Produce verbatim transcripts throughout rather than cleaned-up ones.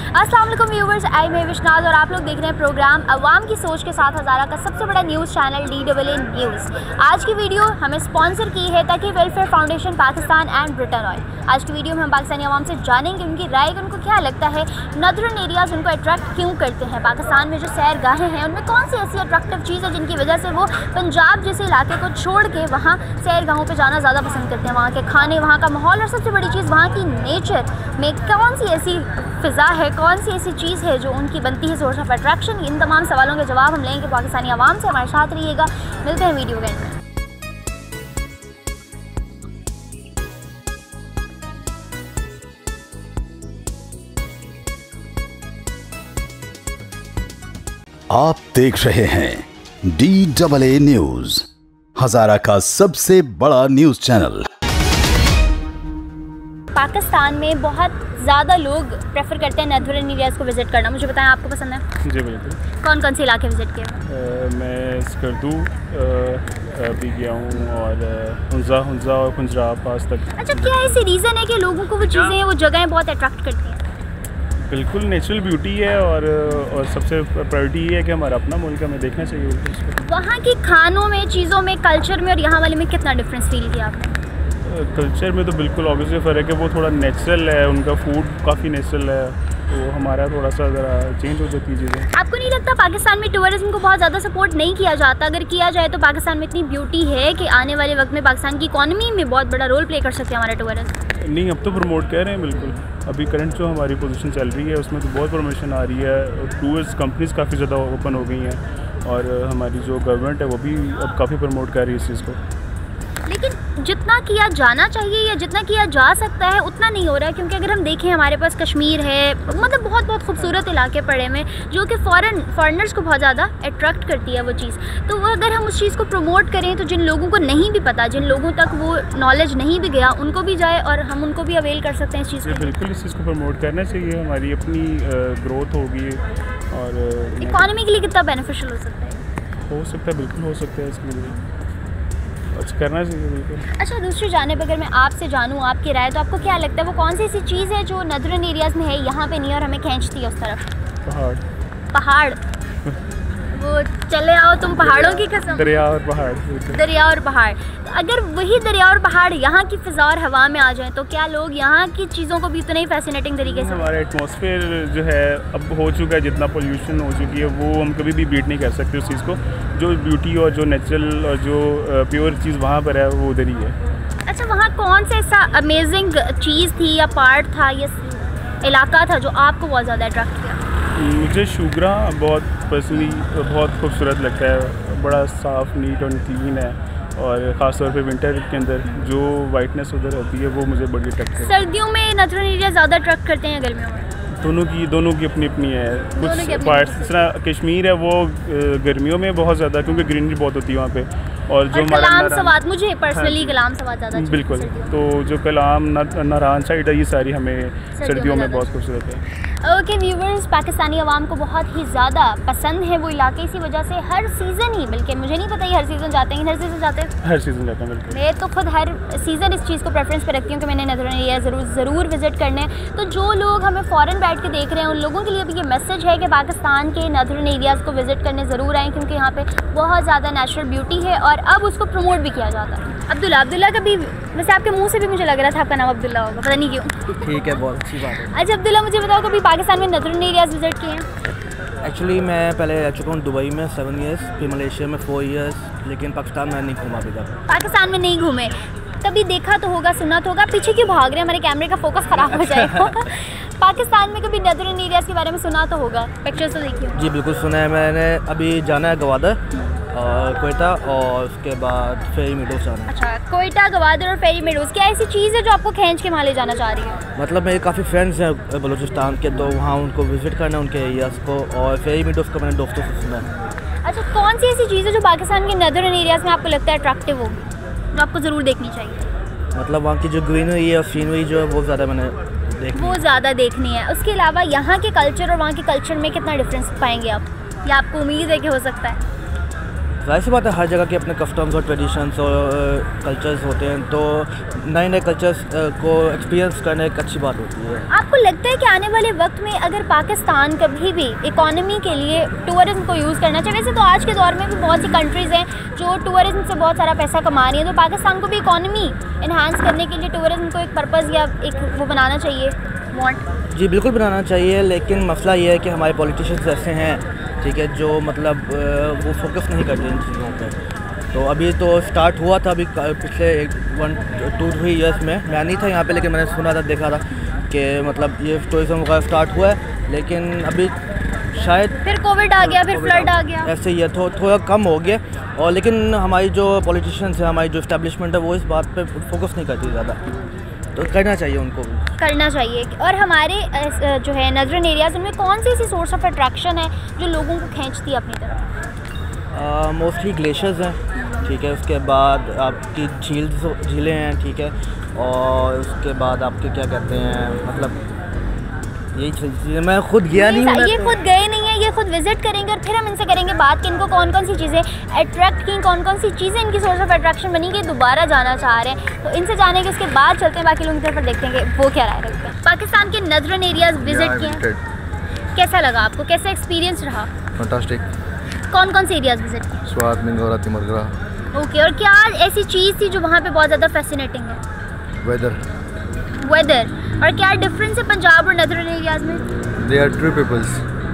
अस्सलाम वालेकुम व्यूवर्स, आई मैं विश्वनाथ और आप लोग देख रहे हैं प्रोग्राम अवाम की सोच के साथ हज़ारा का सबसे बड़ा news channel D double A news. आज की वीडियो हमें स्पॉन्सर की है ताकि welfare foundation Pakistan and Britain oil. आज की वीडियो में हम पाकिस्तानी अवाम से जानेंगे उनकी राय, उनको क्या लगता है नॉर्दर्न एरियाज़ उनको अट्रैक्ट क्यों करते हैं। पाकिस्तान में जो सैरगाहें हैं उनमें कौन सी ऐसी अट्रैक्टिव चीज़ है जिनकी वजह से वो पंजाब जैसे इलाके को छोड़ के वहाँ सैरगाहों पर जाना ज़्यादा पसंद करते हैं। वहाँ के खाने, वहाँ का माहौल और सबसे बड़ी चीज़ वहाँ की नेचर में कौन सी ऐसी फ़िज़ा है, कौन सी ऐसी चीज़ है जो उनकी बनती है सोर्स ऑफ अट्रैक्शन। इन तमाम सवालों के जवाब हम लेंगे पाकिस्तानी अवाम से। हमारे साथ रहिएगा, मिलते हैं वीडियो के एंड में। आप देख रहे हैं D double A news, Hazara का सबसे बड़ा न्यूज़ चैनल। पाकिस्तान में बहुत ज़्यादा लोग प्रेफर करते हैं नॉर्दर्न एरियाज़ को विज़िट करना। मुझे बताएं, आपको पसंद है? जी बिल्कुल। कौन कौन से इलाके विज़िट किए? मैं स्कर्दू भी गया हूँ और हुंजा हुंजा और खुंजरा पास तक। अच्छा, क्या ऐसी रीज़न है कि लोगों को वो चीज़ें, वो जगहें बहुत अट्रैक्ट करती हैं? बिल्कुल नेचुरल ब्यूटी है और और सबसे प्रायोरिटी ये है कि हमारा अपना मुल्क हमें देखना चाहिए उसको। वहाँ की खानों में, चीज़ों में, कल्चर में और यहाँ वाले में कितना डिफरेंस फील किया आपने? कल्चर में तो बिल्कुल ऑब्वियसली फ़र्क है, वो थोड़ा नेचुरल है, उनका फूड काफ़ी नेचुरल है, तो हमारा थोड़ा सा ज़रा चेंज हो जाती है चीज़ें। आपको नहीं लगता पाकिस्तान में टूरिज़्म को बहुत ज़्यादा सपोर्ट नहीं किया जाता? अगर किया जाए तो पाकिस्तान में इतनी ब्यूटी है कि आने वाले वक्त में पाकिस्तान की इकॉनमी में बहुत बड़ा रोल प्ले कर सकते हैं हमारे टूरिज़्म। नहीं, अब तो प्रमोट कर रहे हैं बिल्कुल। अभी करंट जो हमारी पोजीशन चल रही है उसमें तो बहुत प्रमोशन आ रही है, टूरिस्ट कंपनीज़ काफ़ी ज़्यादा ओपन हो गई हैं और हमारी जो गवर्नमेंट है वो भी अब काफ़ी प्रमोट कर रही है इस चीज़ को। लेकिन जितना किया जाना चाहिए या जितना किया जा सकता है उतना नहीं हो रहा है, क्योंकि अगर हम देखें हमारे पास कश्मीर है, मतलब बहुत बहुत खूबसूरत इलाके पड़े में जो कि फॉरेन फॉरेनर्स को बहुत ज़्यादा अट्रैक्ट करती है वो चीज़। तो वो अगर हम उस चीज़ को प्रमोट करें तो जिन लोगों को नहीं भी पता, जिन लोगों तक वो नॉलेज नहीं भी गया, उनको भी जाए और हम उनको भी अवेल कर सकते हैं इस चीज़ को। बिल्कुल, इस चीज़ को प्रमोट करना चाहिए, हमारी अपनी ग्रोथ होगी और इकॉनमी के लिए कितना बेनिफिशियल हो सकता है? हो सकता है, बिल्कुल हो सकता है, इसके लिए कुछ करना चाहिए बिल्कुल। अच्छा, दूसरी जानिब अगर मैं आपसे जानूँ आपकी राय, तो आपको क्या लगता है वो कौन सी ऐसी चीज़ है जो नॉर्दर्न एरियाज़ में है, यहाँ पे नहीं और हमें खींचती है उस तरफ? पहाड़। पहाड़ वो चले आओ तुम पहाड़ों की कसम। दरिया और पहाड़। दरिया और पहाड़। तो अगर वही दरिया और पहाड़ यहाँ की फ़िज़ा और हवा में आ जाएं तो क्या लोग यहाँ की चीज़ों को भी उतना ही फैसिनेटिंग तरीके से? हमारा एटमॉस्फेयर जो है अब हो चुका है, जितना पोल्यूशन हो चुकी है वो हम कभी भी बीट नहीं कर सकते उस चीज़ को। जो ब्यूटी और जो नेचुरल और जो प्योर चीज़ वहाँ पर है वो उधर ही है। अच्छा, वहाँ कौन सा ऐसा अमेजिंग चीज़ थी या पार्ट था या इलाका था जो आपको बहुत ज़्यादा अट्रैक्ट किया? मुझे शुगरा बहुत पर्सनली बहुत खूबसूरत लगता है, बड़ा साफ़, नीट और क्लीन है और ख़ास तौर पे विंटर के अंदर जो वाइटनेस उधर होती है वो मुझे बड़ी अट्रैक्ट करती है। सर्दियों में नॉर्दर्न एरिया ज़्यादा अट्रैक्ट करते हैं, गर्मियों में? दोनों की दोनों की अपनी अपनी है। कुछ पार्ट्स जिस तरह कश्मीर है वो गर्मियों में बहुत ज़्यादा, क्योंकि ग्रीनरी बहुत होती है वहाँ पे, और जो कलाम सवात, मुझे पर्सनली कलाम सवात ज़्यादा बिल्कुल, तो जो कलाम नारान साइड है ये सारी हमें सर्दियों में बहुत खूबसूरत है। ओके व्यूवर्स, पाकिस्तानी अवाम को बहुत ही ज़्यादा पसंद है वो इलाके, इसी वजह से हर सीज़न ही, बल्कि मुझे नहीं पता ही हर सीज़न जाते हैं, हर सीज़न जाते हैं हर सीज़न जाते हैं बिल्कुल। मैं तो खुद हर सीज़न इस चीज़ को प्रेफरेंस पे रखती हूँ कि मैंने नॉर्दर्न एरिया ज़रूर ज़रूर विज़िट करने। तो जो लोग हमें फ़ॉरेन बैठ के देख रहे हैं उन लोगों के लिए भी ये मैसेज है कि पाकिस्तान के नॉर्दर्न एरियाज़ को विज़िट करने ज़रूर आएँ, क्योंकि यहाँ पे बहुत ज़्यादा नेचुरल ब्यूटी है और अब उसको प्रमोट भी किया जाता है। अब्दुल्ला अब्दुल्ला कभी, वैसे आपके मुंह से भी मुझे लग रहा था आपका नाम अब्दुल्ला होगा, पता नहीं क्यों। ठीक है, बहुत अच्छी बात है। अच्छा अब्दुल्ला, मुझे बताओ कभी पाकिस्तान में नॉर्दर्न एरियाज़ विज़िट किए हैं? एक्चुअली मैं पहले रह चुका हूँ दुबई में सेवन इयर्स, फिर मलेशिया में फोर इयर्स, लेकिन पाकिस्तान में नहीं घूमा अभी तक। पाकिस्तान में नहीं घूमे, कभी देखा तो होगा, सुना तो होगा। पीछे क्यों भाग रहे हैं, हमारे कैमरे का फोकस ख़राब हो जाएगा। पाकिस्तान में कभी नॉर्दर्न एरियाज़ के बारे में सुना तो होगा, पिक्चर्स तो देखी हो? जी बिल्कुल सुना है मैंने। अभी जाना है गवादर और कोयटा और उसके बाद फेरी मीडोज़ जाना है। अच्छा, कोयटा, गवादर और फेरी मीडोज़, क्या ऐसी चीज़ है जो आपको खींच के वहाँ ले जाना चाह रही है? मतलब मेरे काफ़ी फ्रेंड्स हैं बलूचिस्तान के, तो वहाँ उनको विज़िट करना है उनके एरियाज़ को, और फेरी मीडोज़ को मैंने दोस्तों से सुना है। अच्छा, कौन सी ऐसी चीज़ है जो पाकिस्तान के नॉर्दर्न एरियाज़ में आपको लगता है अट्रैक्टिव होगी, जो आपको ज़रूर देखनी चाहिए? मतलब वहाँ की जो ग्रीनरी है और सीनरी जो है वो ज़्यादा मैंने देखनी वो ज़्यादा देखनी है। उसके अलावा यहाँ के कल्चर और वहाँ के कल्चर में कितना डिफरेंस पाएंगे आप, या आपको उम्मीद है कि हो सकता है? जाहिर सी बात है, हर जगह के अपने कस्टम्स और ट्रेडिशंस और कल्चर्स होते हैं, तो नए नए कल्चर्स को एक्सपीरियंस करना एक अच्छी बात होती है। आपको लगता है कि आने वाले वक्त में अगर पाकिस्तान कभी भी इकोनॉमी के लिए टूरिज़्म को यूज़ करना चाहिए, वैसे तो आज के दौर में भी बहुत सी कंट्रीज़ हैं जो टूरिज़्म से बहुत सारा पैसा कमा रही हैं, तो पाकिस्तान को भी इकोनॉमी इन्हांस करने के लिए टूरिज़्म को एक पर्पज़ या एक वो बनाना चाहिए, वांट? जी बिल्कुल बनाना चाहिए, लेकिन मसला ये है कि हमारे पॉलिटिशियंस ऐसे हैं, ठीक है, जो मतलब वो फोकस नहीं करते इन चीज़ों पे। तो अभी तो स्टार्ट हुआ था अभी पिछले एक वन टू थ्री इयर्स में, मैं नहीं था यहाँ पे, लेकिन मैंने सुना था, देखा था कि मतलब ये टूरिज़्म वगैरह स्टार्ट हुआ है, लेकिन अभी शायद फिर कोविड आ गया, फिर फ्लड आ गया, ऐसे ही है, थो, थोड़ा कम हो गया। और लेकिन हमारी जो पॉलिटिशियंस है, हमारी जो इस्टेब्लिशमेंट है, वो इस बात पे फोकस नहीं करती ज़्यादा, तो करना चाहिए उनको भी करना चाहिए। और हमारे जो है नजरन एरियाज़, उनमें कौन सी ऐसी सोर्स ऑफ अट्रैक्शन है जो लोगों को खींचती है अपनी तरफ? मोस्टली ग्लेशियर्स हैं, ठीक है, उसके बाद आपकी झील झीलें हैं, ठीक है, और उसके बाद आपके क्या कहते हैं, मतलब यही चीज़ें, मैं खुद गया नहीं हूँ, ये खुद गए नहीं है, ये खुद विजिट करेंगे और फिर हम इनसे करेंगे बात कि इनको कौन कौन सी चीज़ें अट्रैक्ट की, कौन कौन सी चीज़ें इनकी सोर्स ऑफ अट्रैक्शन बनी कि दोबारा जाना चाह रहे हैं। तो इनसे जाने के उसके बाद चलते हैं बाकी लोगों की तरफ, देखते हैं वो क्या राय रखते हैं। पाकिस्तान के नजरन एरियाज विजिट किए, कैसा लगा आपको, कैसा एक्सपीरियंस रहा? फैंटास्टिक। कौन कौन से एरियाज विजिट किए? स्वात, मिंगौरा, तिमरगरा। ओके, और क्या ऐसी चीज़ थी जो वहाँ पे बहुत ज़्यादा फैसिनेटिंग है? वेदर। वेदर। और क्या डिफरेंस है पंजाब और नजरन एरियाज में? They are true peoples.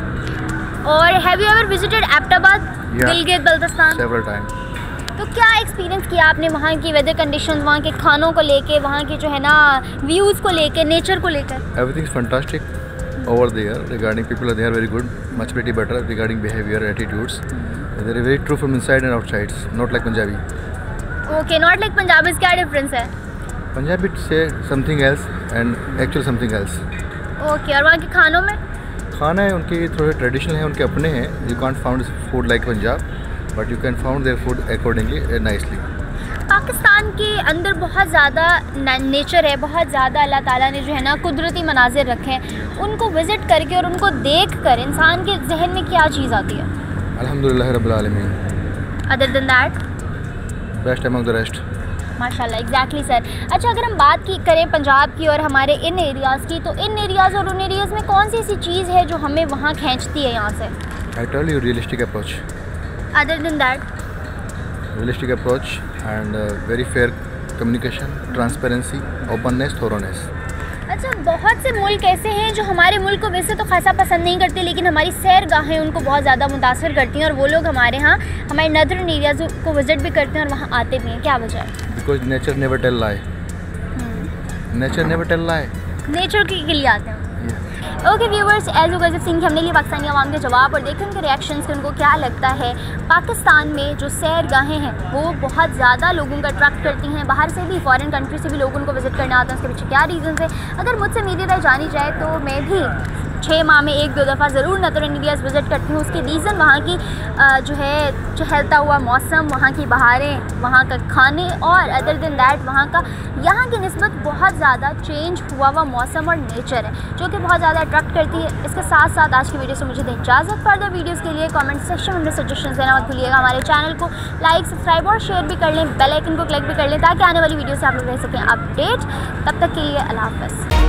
और have you ever visited Abbottabad, Yeah. Gilgit Baltistan? Several times. तो क्या एक्सपीरियंस किया आपने वहाँ की वेदर कंडीशंस, वहाँ के खानों को लेके, वहाँ के जो है ना व्यूज़ को लेके, नेचर को लेकर? Everything is fantastic over there. Regarding people, they are very good, much pretty better regarding behavior, attitudes. They are very true from inside and outside, not like Punjabi. Okay, not like Punjabi, क्या difference है? Punjabi say something else and actually something else. Okay, और वहाँ के खानों में? खाना है उनके थोड़े ट्रेडिशनल हैं, उनके अपने हैं। You can't found food like Punjab, but you can found there food accordingly nicely. Pakistan के अंदर बहुत ज़्यादा नेचर है, बहुत ज़्यादा अल्लाह ताला ने जो है ना कुदरती मनाजिर रखे हैं, उनको विज़िट करके और उनको देख कर इंसान के जहन में क्या चीज़ आती है? अल्हम्दुलिल्लाह रब्बिल आलमीन। Other than that? Best among the rest. माशाल्लाह, एग्जैक्टली सर। अच्छा, अगर हम बात की करें पंजाब की और हमारे इन एरियाज़ की, तो इन एरियाज़ और उन एरियाज़ में कौन सी ऐसी चीज़ है जो हमें वहाँ खींचती है यहाँ से? I tell you, realistic approach. Other than that? Realistic approach and very fair communication, transparency, openness, thoroughness. अच्छा, बहुत से मुल्क ऐसे हैं जो हमारे मुल्क को वैसे तो खासा पसंद नहीं करते, लेकिन हमारी सैरगाहें उनको बहुत ज़्यादा मुतासर करती हैं, और वो लोग हमारे यहाँ हमारे नदरन एरियाज़ को विज़िट भी करते हैं और वहाँ आते भी हैं। क्या वजह है? Because nature never tell lie. Nature never tell lie. Nature के लिए आते हैं। Okay viewers, as you guys have seen, हमने लिए पाकिस्तानी आवाम के जवाब और देखें उनके रिएक्शंस के, उनको क्या लगता है पाकिस्तान में जो सैरगाहें हैं वो बहुत ज़्यादा लोगों को अट्रैक्ट करती हैं, बाहर से भी, फॉरेन कंट्री से भी लोग उनको विज़िट करने आते हैं, उसके पीछे क्या रीज़न है। अगर मुझसे मेरी राय जानी जाए तो मैं भी छः माह में एक दो दफ़ा ज़रूर नदरन एरियाज़ विज़िट करती हूँ। उसकी रीज़न वहाँ की आ, जो है चहलता हुआ मौसम, वहाँ की बहारें, वहाँ का खाने, और अदर दिन दैट वहाँ का यहाँ की निस्बत बहुत ज़्यादा चेंज हुआ हुआ मौसम और नेचर है जो कि बहुत ज़्यादा अट्रैक्ट करती है। इसके साथ साथ आज की वीडियो से मुझे दें इजाज़त। फर्दर वीडियोज़ के लिए कॉमेंट सेक्शन में अपने सजेशन देना मत भूलिएगा। हमारे चैनल को लाइक, सब्सक्राइब और शेयर भी कर लें, बेल आइकन को क्लिक भी कर लें ताकि आने वाली वीडियो से आप लोग रह सकें अपडेट। तब तक के लिए अल्लाह हाफ़िज़।